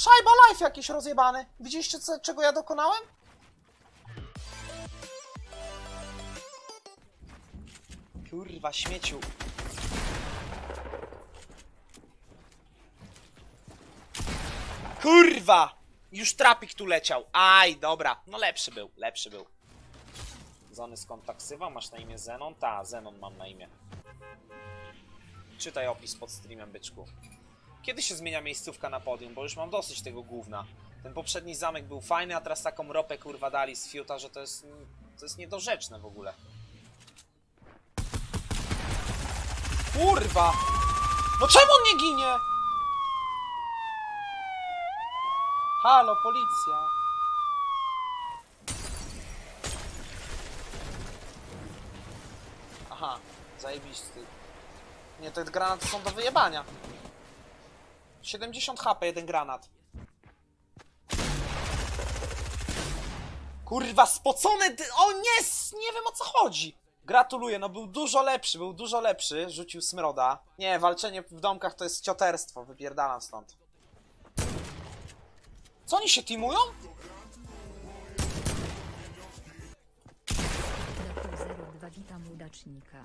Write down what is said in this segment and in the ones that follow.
Szajba life jakiś rozjebany. Widzieliście czego ja dokonałem? Kurwa, śmieciu. Kurwa! Już trapik tu leciał. Aj, dobra. No lepszy był, lepszy był. Zony skąd taksywa? Masz na imię Zenon? Ta, Zenon mam na imię. Czytaj opis pod streamem, byczku. Kiedy się zmienia miejscówka na podium? Bo już mam dosyć tego gówna. Ten poprzedni zamek był fajny, a teraz taką ropę kurwa dali z fiuta, że to jest niedorzeczne w ogóle. Kurwa! No czemu on nie ginie? Halo, policja. Aha, zajebisty. Nie, te granaty są do wyjebania. 70 HP, jeden granat. Kurwa, spocony... O nie, nie wiem o co chodzi. Gratuluję, no był dużo lepszy. Rzucił smroda. Nie, walczenie w domkach to jest cioterstwo. Wypierdalam stąd. Co oni się teamują? Witam udacznika.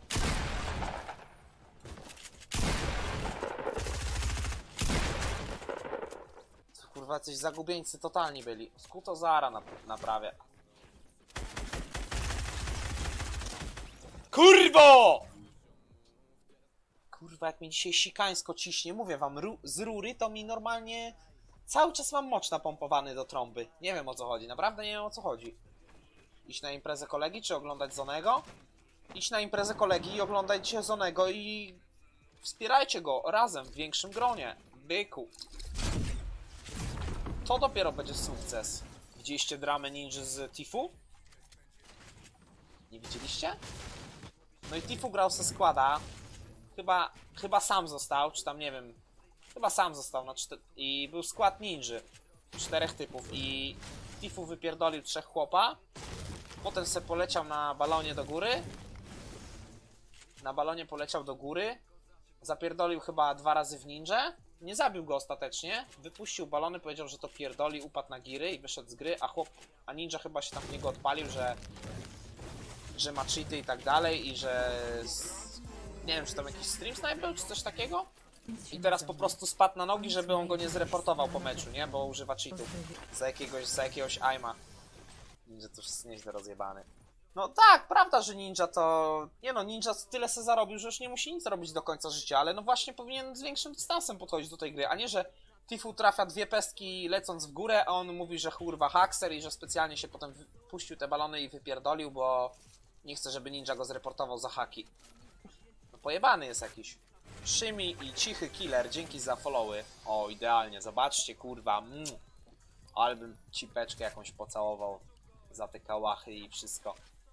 Kurwa, coś zagubieńcy totalni byli. Skuto Zara naprawia. Kurwo! Kurwa, jak mi dzisiaj sikańsko ciśnie. Mówię wam, z rury to mi normalnie... Cały czas mam mocz napompowany do trąby. Nie wiem o co chodzi, naprawdę nie wiem o co chodzi. Iść na imprezę kolegi, czy oglądać Zonego? Iść na imprezę kolegi i oglądajcie Zonego i... Wspierajcie go razem, w większym gronie. Byku. To dopiero będzie sukces. Widzieliście dramę ninja z Tifu? Nie widzieliście? No i Tifu grał se składa. Chyba sam został, czy tam nie wiem. Chyba sam został i był skład ninja. 4 typów i Tifu wypierdolił 3 chłopa. Potem se poleciał na balonie do góry. Na balonie poleciał do góry. Zapierdolił chyba 2 razy w ninja. Nie zabił go ostatecznie. Wypuścił balony, powiedział, że to pierdoli, upadł na giry i wyszedł z gry, a ninja chyba się tam w niego odpalił, że ma cheaty i tak dalej i że... Nie wiem, czy tam jakiś stream sniper, czy coś takiego? I teraz po prostu spadł na nogi, żeby on go nie zreportował po meczu, nie? Bo używa cheatów. Za jakiegoś aima. Ninja to jest nieźle rozjebany. No tak, prawda, że ninja to... Nie no, ninja tyle se zarobił, że już nie musi nic robić do końca życia, ale no właśnie powinien z większym dystansem podchodzić do tej gry, a nie, że Tifu trafia 2 pestki lecąc w górę, a on mówi, że kurwa hackser i że specjalnie się potem puścił te balony i wypierdolił, bo nie chce, żeby ninja go zreportował za haki. No pojebany jest jakiś. Szymi i Cichy Killer, dzięki za followy. O, idealnie, zobaczcie, kurwa. Ale bym cipeczkę jakąś pocałował za te kałachy i wszystko.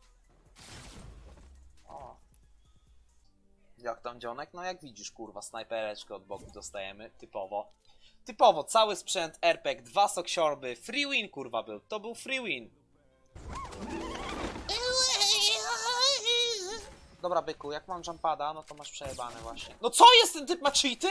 O. Jak tam dzionek? No jak widzisz, kurwa, snajpereczkę od boku dostajemy, typowo. Typowo, cały sprzęt, RPG, 2 soksiorby, free win, kurwa, był. To był free win. Dobra, byku, jak mam jumpada, no to masz przejebane właśnie. No co jest, ten typ ma cheaty?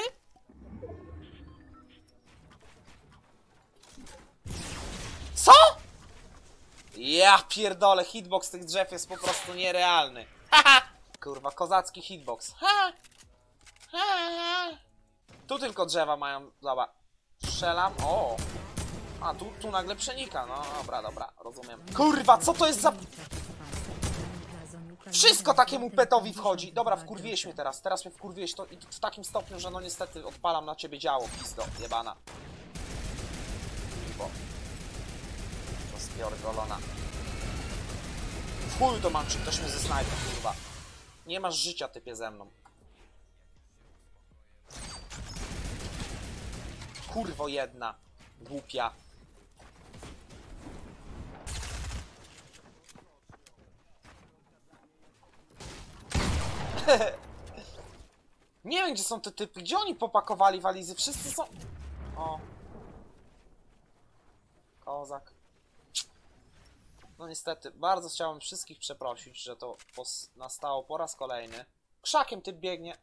Co? Ja pierdolę, hitbox tych drzew jest po prostu nierealny. Haha! Kurwa, kozacki hitbox. Ha! Ha! Tu tylko drzewa mają, dobra. Strzelam, o! A, tu nagle przenika, no dobra, rozumiem. Kurwa, co to jest za... Wszystko takiemu petowi wchodzi. Dobra, wkurwiłeś mnie teraz. Teraz mnie wkurwiłeś to i w takim stopniu, że no niestety odpalam na ciebie działo, pizdo, jebana. Bo... Rozpierdolona. W chuj to mam, czy ktoś mnie ze snajper, kurwa. Nie masz życia, typie, ze mną. Kurwo jedna. Głupia. Nie wiem, gdzie są te typy. Gdzie oni popakowali walizy? Wszyscy są... O. Kozak. No niestety, bardzo chciałem wszystkich przeprosić, że to nastało po raz kolejny. Krzakiem typ biegnie.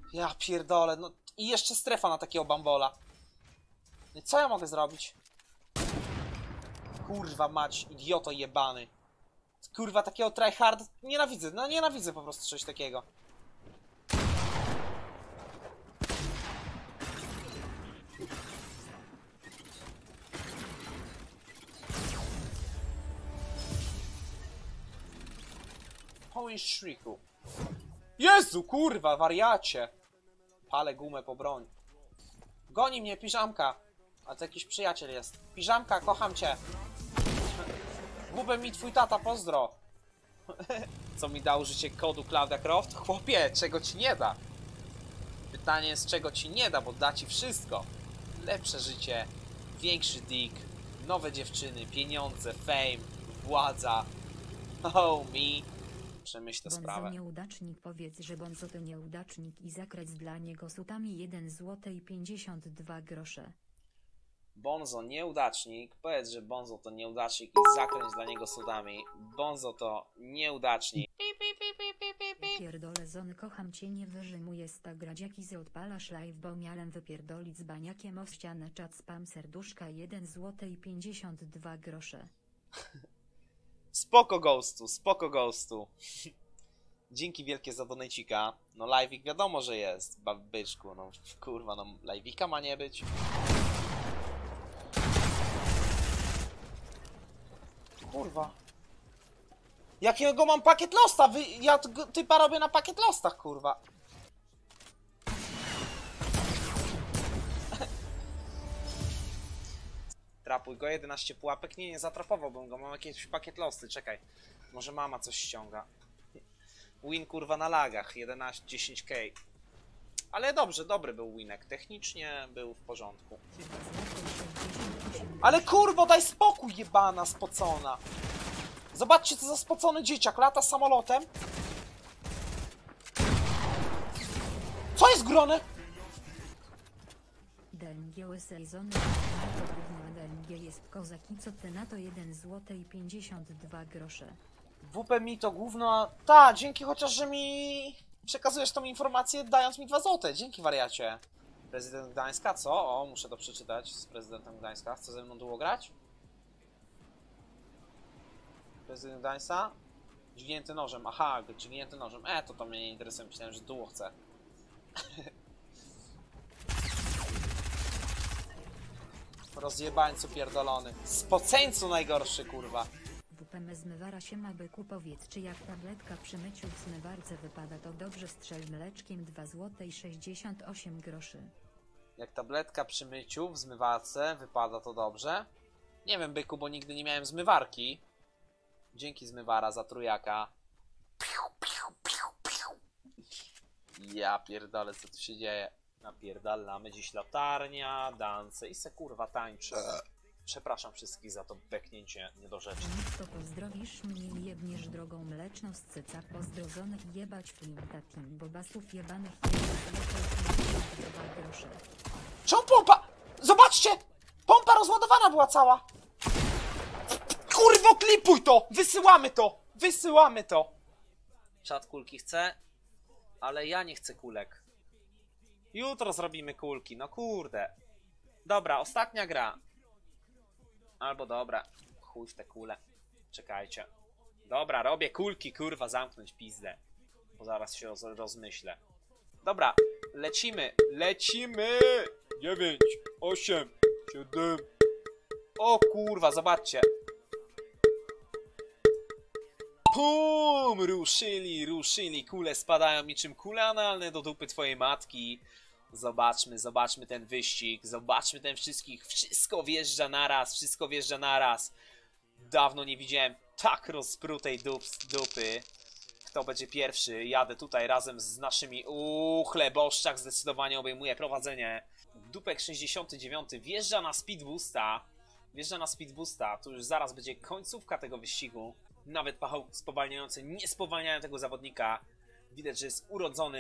Ja pierdolę, no i jeszcze strefa na takiego bambola. No i co ja mogę zrobić? Kurwa mać, idioto jebany. Kurwa, takiego tryhard nienawidzę, no nienawidzę po prostu czegoś takiego. Holy shriku. Jezu, kurwa, wariacie. Palę gumę po broń. Goni mnie piżamka. A to jakiś przyjaciel jest. Piżamka, kocham cię. Gubę mi twój tata, pozdro. Co mi da użycie kodu Claudia Croft? Chłopie, czego ci nie da? Pytanie jest, czego ci nie da, bo da ci wszystko. Lepsze życie, większy dick, nowe dziewczyny, pieniądze, fame, władza. Oh me. Przemyślę Bonzo sprawę. nieudacznik, powiedz, że Bonzo to nieudacznik i zakręć dla niego sutami 1 zł i 52 grosze. Bonzo nieudacznik, powiedz, że Bonzo to nieudacznik i zakręć dla niego sudami. Bonzo to nieudacznik. Pierdolę zony, kocham cię, nie wyżymuję sta grać, jaki z odpalasz live, bo miałem wypierdolić z baniakiem o ścianę, czat spam serduszka 1 zł i 52 grosze. Spoko ghostu, spoko ghostu. Dzięki wielkie za donajcika. No live'ik wiadomo, że jest, byczku, no kurwa, no live'ika ma nie być. Kurwa. Jakiego mam pakiet losta? Ja typa robię na pakiet lostach, kurwa. Trapuj go, 11 pułapek. Nie zatrapowałbym go, mam jakiś pakiet losty, czekaj. Może mama coś ściąga. Win kurwa na lagach, 11, 10k. Ale dobrze, dobry był winek, technicznie był w porządku. Ale kurwo, daj spokój, jebana spocona. Zobaczcie, co za spocony dzieciak, lata samolotem. Co jest grone? DNG sezony, DNG jest kozaki, co ty na to 1 zł i 52 grosze. WP mi to gówno, a... Ta, dzięki chociaż, że mi przekazujesz tą informację, dając mi 2 zł. Dzięki, wariacie. Prezydent Gdańska, co? O, muszę to przeczytać z prezydentem Gdańska. Chce ze mną długo grać? Prezydent Gdańska? Dźwignięty nożem. Aha, dźwignięty nożem. To mnie nie interesuje. Myślałem, że długo chce. Rozjebańcu pierdolony. Spoceńcu najgorszy, kurwa. WPM zmywara się ma byku, powiedz, czy jak tabletka przy myciu w zmywarce wypada, to dobrze, strzel mleczkiem 2 zł i 68 groszy. Jak tabletka przy myciu w zmywarce wypada, to dobrze. Nie wiem, byku, bo nigdy nie miałem zmywarki. Dzięki zmywara za trójaka. Ja pierdolę, co tu się dzieje. Napierdalamy dziś latarnia, dance i se kurwa tańczy. Przepraszam wszystkich za to beknięcie niedorzeczne. To pozdrowisz mnie i jebniesz drogą mleczną z cyca, pozdrodzonych jebać flinta team, bobasów jebanych 1 zł i 52 grosze. Czemu pompa? Zobaczcie! Pompa rozładowana była cała! Kurwo, klipuj to! Wysyłamy to! Wysyłamy to! Czat kulki chce, ale ja nie chcę kulek. Jutro zrobimy kulki, no kurde. Dobra, ostatnia gra. Albo dobra, chuj w te kule. Czekajcie. Dobra, robię kulki, kurwa, zamknąć pizdę. Bo zaraz się rozmyślę. Dobra, lecimy, lecimy! 9, 8, 7. O kurwa, zobaczcie. Pum! Ruszyli, kule spadają niczym kule analne do dupy twojej matki. Zobaczmy ten wyścig, zobaczmy ten wszystko wjeżdża naraz. Dawno nie widziałem tak rozprutej dupy. Kto będzie pierwszy? Jadę tutaj razem z naszymi... Chleboszczak zdecydowanie obejmuje prowadzenie. Dupek 69 wjeżdża na speedboosta. Tu już zaraz będzie końcówka tego wyścigu. Nawet pachołki spowalniające nie spowalniają tego zawodnika. Widać, że jest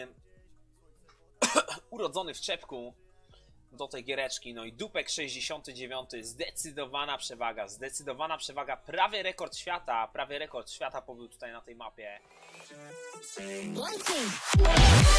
urodzony w czepku do tej giereczki. No i Dupek 69, zdecydowana przewaga, prawie rekord świata pobył tutaj na tej mapie.